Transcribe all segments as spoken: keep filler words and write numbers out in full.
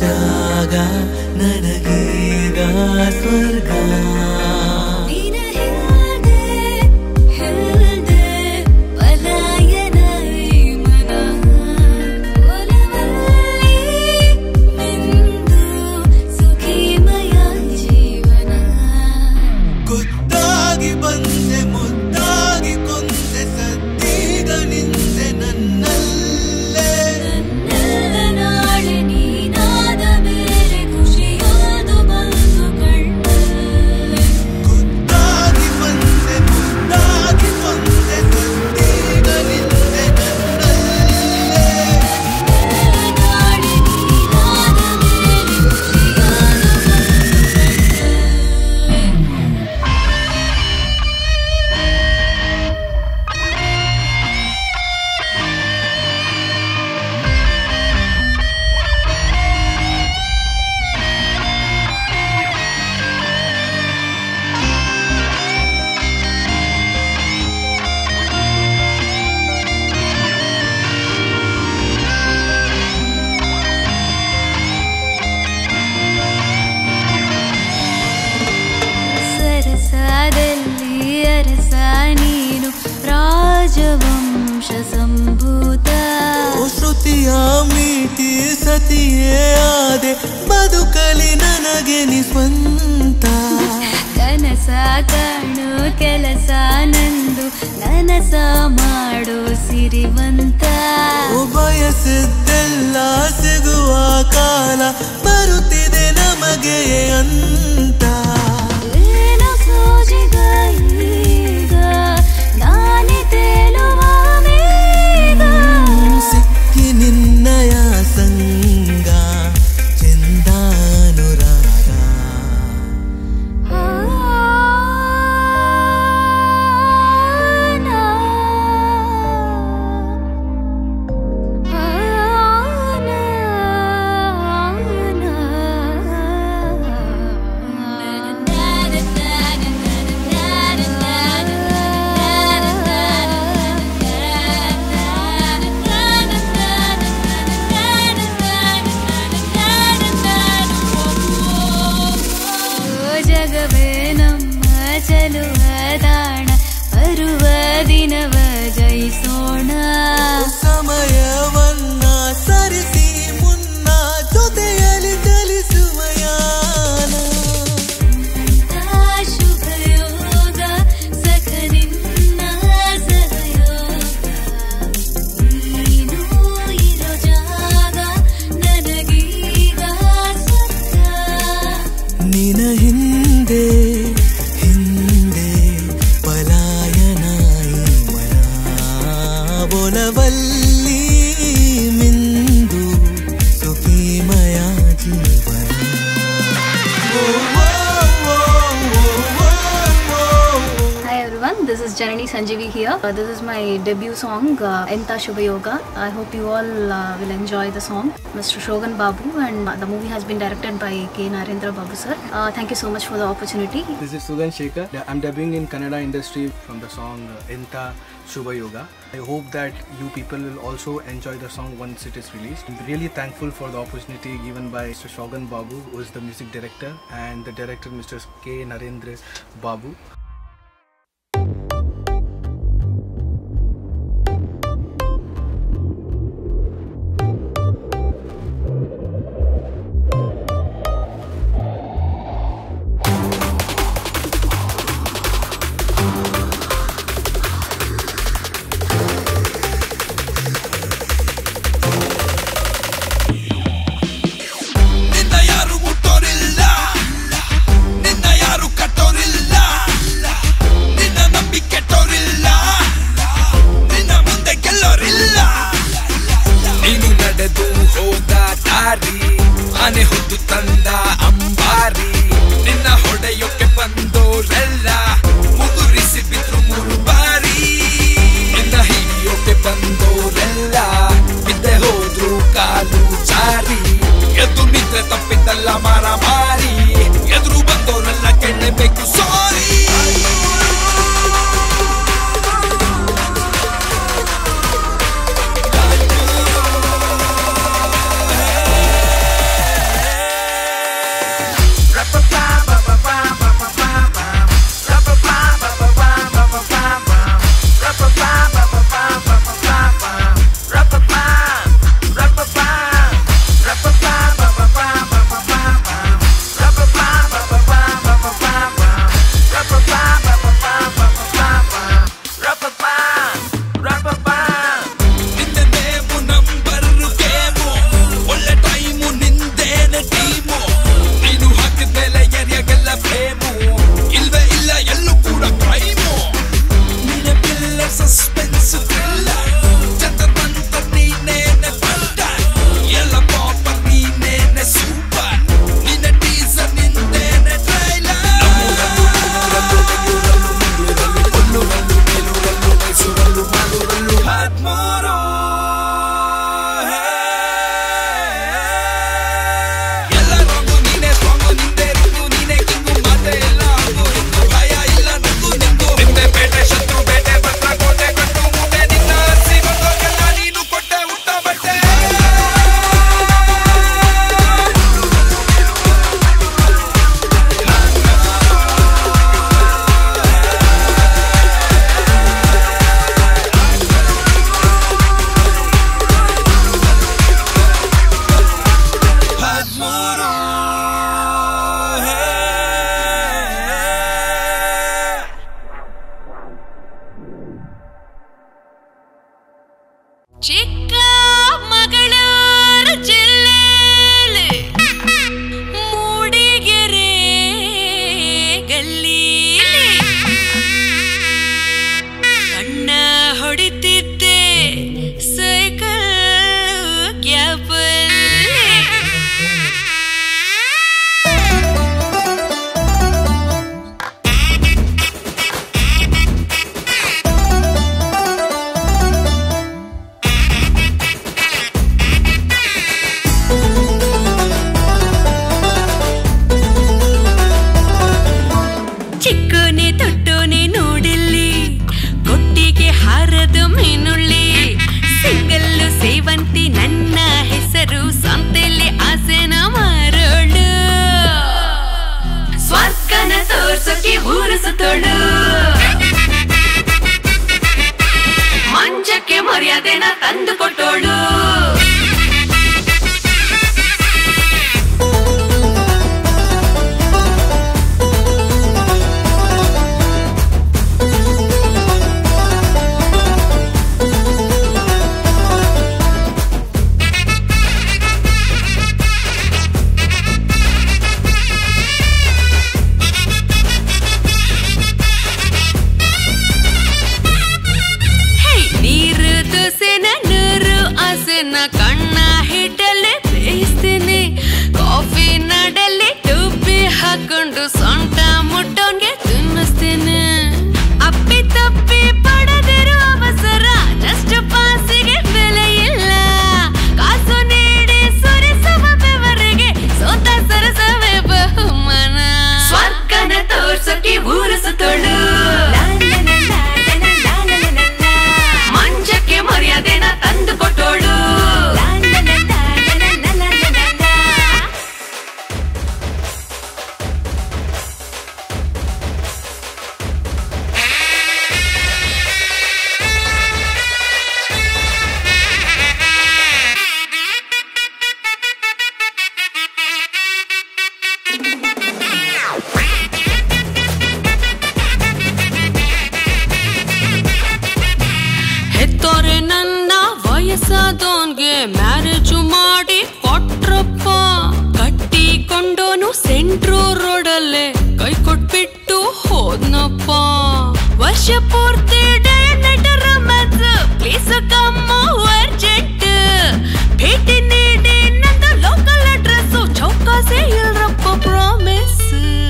ಜಾಗ ನನಗೀಗ ಸ್ವರ್ಗ ಸತಿಯೇ ಆದೆ ಬದುಕಲಿ ನನಗೆ ನಿ ಸ್ವಂತ ಕನಸ ಕಾಣು ಕೆಲಸ ನಂದು ನನಸ ಮಾಡು ಸಿರಿವಂತ ಬಯಸಿದ್ದೆಲ್ಲ ಸಿಗುವ ಕಾಲ ಬರುತ್ತಿದೆ ನಮಗೆ ಅಂತ ಏನೋ ಸೋಜಿಗ ಈಗ ನಾನೇ ತೇಲುವ ಮೇಘ ಸಿಕ್ಕಿ ನಿನ್ನಯ ಸಂಗ ಚಂದಾನುರಾಗ ಚಲುವ ದಾಣ ಬರುವ ದಿನವ ಜಯಿಸೋಣ ಸಮಯವನ್ನ ಸರಿಸಿ ಮುನ್ನ ಜೊತೆಯಲ್ಲಿ ಚಲಿಸುವ ಯಾನ ಶುಭ ಯೋಗ ಸಖ ನಿನ್ನ ಸಹಯೋಗ ನೀನು ಇರೋ ಜಾಗ ನನಗೀಗ ಸ್ವರ್ಗ ನಿನ ಹಿಂದೆ ಬೋಲವಲ್ಲಿ ಮಿಂದು ಸುಖೀಮಯ ಜೀವನ. Hi everyone, this is Janani Sanjeevi here. Uh, this is my debut song, uh, Enta Shubha Yoga. I hope you all uh, will enjoy the song. Mister Shogan Babu, and uh, the movie has been directed by K. Narendra Babu sir. Uh, thank you so much for the opportunity. This is Sugan Shekhar. I'm dubbing in Kannada industry from the song uh, Enta Shubha Yoga. I hope that you people will also enjoy the song once it is released. I'm really thankful for the opportunity given by Mister Shogan Babu, who is the music director, and the director Mister K. Narendra Babu. ಆನೆ ಹೊತ್ತು ತಂದ ಅಂಬಾರಿ ನಿನ್ನ ಹೊಡೆಯೋಕೆ ಬಂದೋರೆಲ್ಲ ಮುಗುರಿಸಿ ಬಿದ್ರು ಮೂರು ಬಾರಿ ನಿನ್ನ ಹಿಡಿಯೋಕೆ ಬಂದೋರೆಲ್ಲ ಬಿದ್ದೆ ಹೋದ್ರು ಕಾಲು ಜಾರಿ ಎದ್ದು ನಿದ್ರೆ ತಪ್ಪಿದ್ದಲ್ಲ ಮಾರ ಮಾರಿ ಎದುರು ಬಂದೋರೆಲ್ಲ ಕೆಣ್ಣಬೇಕು ಸಾರಿ ಎಂಟ್ರೋ ರೋಡಲ್ಲೇ ಕೈ ಕೊಟ್ಬಿಟ್ಟು ಹೋದ್ನಪ್ಪ ವರ್ಷ ಪೂರ್ತಿ day night romance please come urgent ಭೇಟಿ ನೀಡಿ ನನ್ನ ಲೋಕಲ್ ಅಡ್ರೆಸ್ ಚೌಕಾಸೆ ಇಲ್ರಪ್ಪ ಪ್ರಾಮಿಸ್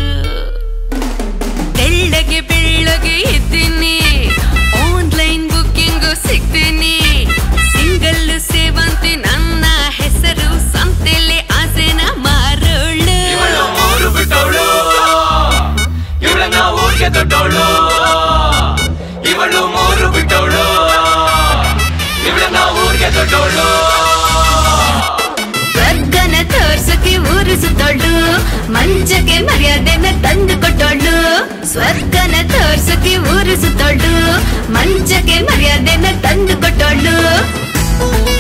ತೆಳ್ಳಗೆ ಬೆಳ್ಳಗೆ ಇದ್ದೀನಿ ಆನ್ಲೈನ್ ಬುಕ್ಕಿಂಗ್ ಸಿಗ್ತೀನಿ ಸಿಂಗಲ್ ಸೇವಂತಿ ನನ್ನ ಹೆಸರು ಸಂತೆಲೆ ಆಸೆನ ಮಾರೋಳು ಮೂರು ಬಿಟ್ಟವಳು ಇವಳನ್ನ ಊರಿಗೆ ದೊಡ್ಡವಳು ಇವಳು ಮೂರು ಬಿಟ್ಟವಳು ಇವಳನ್ನ ಊರಿಗೆ ದೊಡ್ಡವಳು ಸ್ವರ್ಗನ ತೋರ್ಸಕ್ಕೆ ಊರು ಸುತ್ತೋಳು ಮಂಚಕ್ಕೆ ಮರ್ಯಾದೆನ ತಂದು ಕೊಟ್ಟೋಳು ಸ್ವರ್ಗನ ತೋರ್ಸಕ್ಕೆ ಊರು ಸುತ್ತೋಳು ಮಂಚಕ್ಕೆ ಮರ್ಯಾದೆನ ತಂದು ಕೊಟ್ಟೋಳು